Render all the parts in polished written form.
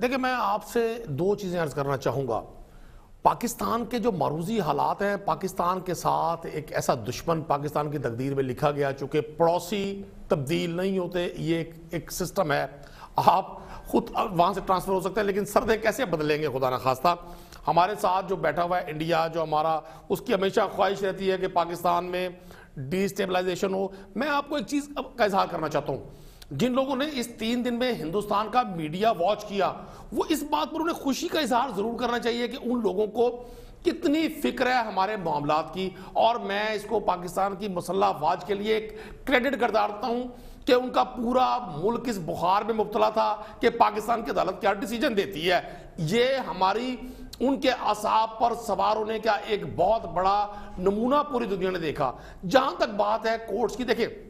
देखिए, मैं आपसे दो चीजें अर्ज करना चाहूंगा। पाकिस्तान के जो मरूजी हालात हैं, पाकिस्तान के साथ एक ऐसा दुश्मन पाकिस्तान की तकदीर में लिखा गया, चूंकि पड़ोसी तब्दील नहीं होते, ये एक सिस्टम है। आप खुद वहां से ट्रांसफर हो सकते हैं, लेकिन सरदें कैसे बदलेंगे खुदा ना खास्ता। हमारे साथ जो बैठा हुआ है इंडिया, जो हमारा, उसकी हमेशा ख्वाहिश रहती है कि पाकिस्तान में डिस्टेबलाइजेशन हो। मैं आपको एक चीज का इजहार करना चाहता हूँ। जिन लोगों ने इस 3 दिन में हिंदुस्तान का मीडिया वॉच किया, वो इस बात पर उन्हें खुशी का इजहार जरूर करना चाहिए कि उन लोगों को कितनी फिक्र है हमारे मामलात की। और मैं इसको पाकिस्तान की मुसल्लह अफवाज के लिए एक क्रेडिट करता हूं कि उनका पूरा मुल्क इस बुखार में मुब्तला था कि पाकिस्तान की अदालत क्या डिसीजन देती है। ये हमारी उनके असाब पर सवार होने का एक बहुत बड़ा नमूना पूरी दुनिया ने देखा। जहां तक बात है कोर्ट्स की, देखिए,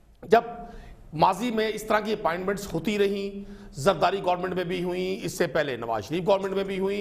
जब माजी में इस तरह की अपॉइंटमेंट्स होती रही, जरदारी गवर्नमेंट में भी हुई, इससे पहले नवाज शरीफ गवर्नमेंट में भी हुई,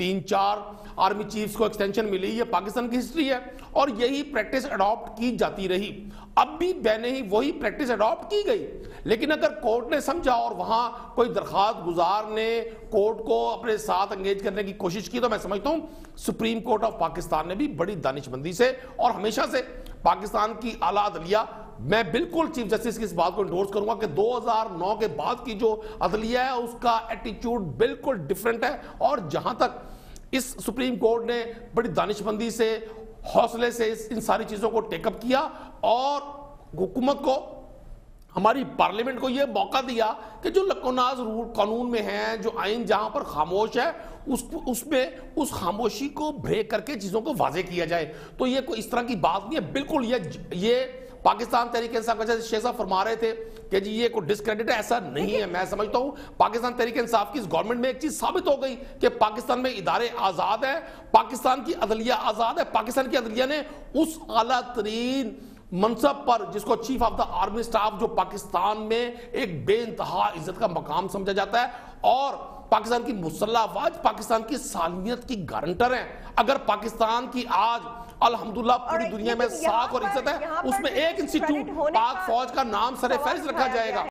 3-4 आर्मी चीफ्स को एक्सटेंशन मिली, ये पाकिस्तान की हिस्ट्री है और यही प्रैक्टिस अडॉप्ट की जाती रही। अब भी बैने ही वही प्रैक्टिस अडॉप्ट की गई। लेकिन अगर कोर्ट ने समझा और वहां कोई दरखास्त गुजार ने कोर्ट को अपने साथ एंगेज करने की कोशिश की, तो मैं समझता हूं सुप्रीम कोर्ट ऑफ पाकिस्तान ने भी बड़ी दानिशमंदी से और हमेशा से पाकिस्तान की आला अदलिया, मैं बिल्कुल चीफ जस्टिस की इस बात को इंडोर्स करूंगा कि 2009 के बाद की जो अदलिया है उसका एटीट्यूड बिल्कुल डिफरेंट है। और जहां तक इस सुप्रीम कोर्ट ने बड़ी दानिशमंदी से, हौसले से इन सारी चीजों को टेकअप किया और हुकूमत को, हमारी पार्लियामेंट को यह मौका दिया कि जो लकोनाज रूल कानून में है, जो आइन जहां पर खामोश है, उसमें उस खामोशी को ब्रेक करके चीजों को वाजे किया जाए। तो ये कोई इस तरह की बात नहीं है। बिल्कुल ये पाकिस्तान तहरीक इंसाफ, जैसे शेख साहब फरमा रहे थे कि जी ये कोई डिस्क्रेडिट है, ऐसा नहीं है। मैं समझता हूं पाकिस्तान तहरीक इंसाफ की इस गवर्नमेंट में एक चीज साबित हो गई कि पाकिस्तान में इदारे आजाद है, पाकिस्तान की अदलिया आजाद है। पाकिस्तान की अदलिया ने उस आला तरीन मनसब पर, जिसको chief of the army staff, जो पाकिस्तान में एक बेइंतहा इज्जत का मकाम समझा जाता है, और पाकिस्तान की मुसल्लह अफवाज पाकिस्तान की सालमियत की गारंटर हैं। अगर पाकिस्तान की आज अल्हम्दुलिल्लाह पूरी दुनिया में साख और इज्जत है, उसमें एक इंस्टीट्यूट पाक फौज का नाम सरे फहरिस्त रखा जाएगा।